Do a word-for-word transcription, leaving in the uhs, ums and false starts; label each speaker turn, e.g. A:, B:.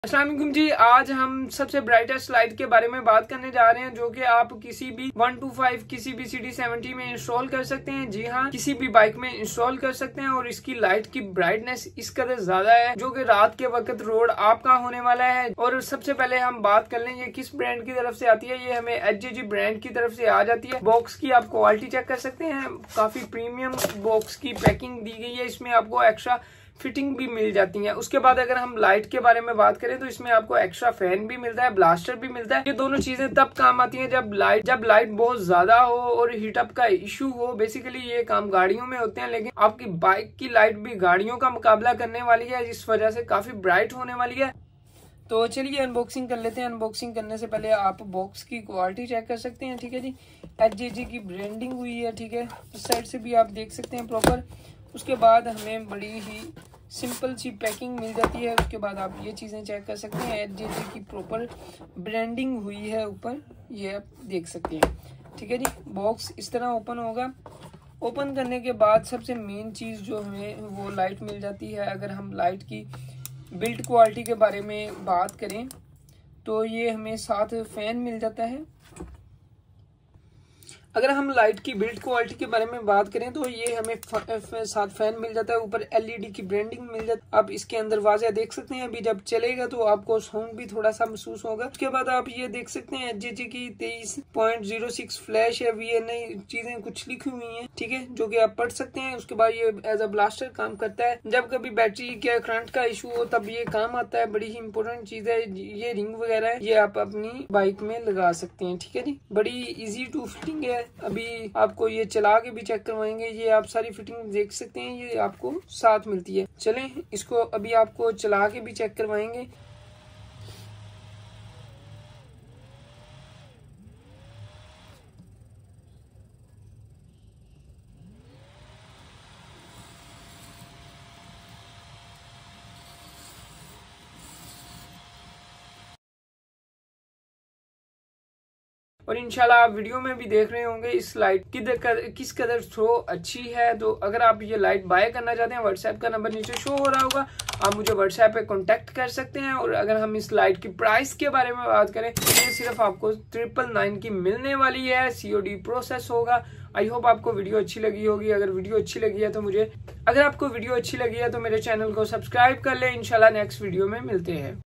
A: अस्सलाम वालेकुम जी। आज हम सबसे ब्राइटेस्ट लाइट के बारे में बात करने जा रहे हैं, जो कि आप किसी भी वन टू फाइव किसी भी सी डी सेवेंटी में इंस्टॉल कर सकते हैं। जी हाँ, किसी भी बाइक में इंस्टॉल कर सकते हैं। और इसकी लाइट की ब्राइटनेस इस कदर ज्यादा है जो कि रात के वक्त रोड आपका होने वाला है। और सबसे पहले हम बात कर लें ये किस ब्रांड की तरफ से आती है। ये हमें एच जे जी ब्रांड की तरफ से आ जाती है। बॉक्स की आप क्वालिटी चेक कर सकते हैं, काफी प्रीमियम बॉक्स की पैकिंग दी गई है। इसमें आपको एक्स्ट्रा फिटिंग भी मिल जाती है। उसके बाद अगर हम लाइट के बारे में बात करें तो इसमें आपको एक्स्ट्रा फैन भी मिलता है, ब्लास्टर भी मिलता है। ये दोनों चीजें तब काम आती हैं जब लाइट जब लाइट बहुत ज्यादा हो और हीटअप का इशू हो। बेसिकली ये काम गाड़ियों में होते हैं, लेकिन आपकी बाइक की लाइट भी गाड़ियों का मुकाबला करने वाली है, जिस वजह से काफी ब्राइट होने वाली है। तो चलिए अनबॉक्सिंग कर लेते हैं। अनबॉक्सिंग करने से पहले आप बॉक्स की क्वालिटी चेक कर सकते हैं। ठीक है जी, एच जे जी की ब्रांडिंग हुई है। ठीक है, इस साइड से भी आप देख सकते हैं प्रॉपर। उसके बाद हमें बड़ी ही सिंपल सी पैकिंग मिल जाती है। उसके बाद आप ये चीज़ें चेक कर सकते हैं, एच जे जी की प्रॉपर ब्रांडिंग हुई है ऊपर, ये आप देख सकते हैं। ठीक है जी, बॉक्स इस तरह ओपन होगा। ओपन करने के बाद सबसे मेन चीज़ जो हमें वो लाइट मिल जाती है। अगर हम लाइट की बिल्ड क्वालिटी के बारे में बात करें तो ये हमें साथ फैन मिल जाता है। अगर हम लाइट की बिल्ड क्वालिटी के बारे में बात करें तो ये हमें साथ फैन मिल जाता है, ऊपर एल ई डी की ब्रांडिंग मिल जाती है। आप इसके अंदर वाज़ह देख सकते हैं। अभी जब चलेगा तो आपको साउंड भी थोड़ा सा महसूस होगा। उसके बाद आप ये देख सकते हैं एच जे जी की तेईस पॉइंट जीरो सिक्स फ्लैश है, वी एन आई चीजें कुछ लिखी हुई हैं। ठीक है, जो कि आप पढ़ सकते हैं। उसके बाद ये एज अ ब्लास्टर काम करता है। जब कभी बैटरी के करंट का इशू हो तब ये काम आता है। बड़ी ही इंपॉर्टेंट चीज है। ये रिंग वगैरह है, ये आप अपनी बाइक में लगा सकते हैं। ठीक है जी, बड़ी इजी टू फिटिंग है। अभी आपको ये चला के भी चेक करवाएंगे। ये आप सारी फिटिंग देख सकते हैं, ये आपको साथ मिलती है। चलें इसको अभी आपको चला के भी चेक करवाएंगे। और इंशाल्लाह आप वीडियो में भी देख रहे होंगे इस लाइट की कर, किस कदर थ्रो अच्छी है। तो अगर आप ये लाइट बाय करना चाहते हैं, व्हाट्सएप का नंबर नीचे शो हो रहा होगा, आप मुझे व्हाट्सएप पे कांटेक्ट कर सकते हैं। और अगर हम इस लाइट की प्राइस के बारे में बात करें तो ये सिर्फ आपको ट्रिपल नाइन की मिलने वाली है। सी ओ डी प्रोसेस होगा। आई होप आपको वीडियो अच्छी लगी होगी। अगर वीडियो अच्छी लगी है तो मुझे अगर आपको वीडियो अच्छी लगी है तो मेरे चैनल को सब्सक्राइब कर ले। इंशाल्लाह नेक्स्ट वीडियो में मिलते हैं।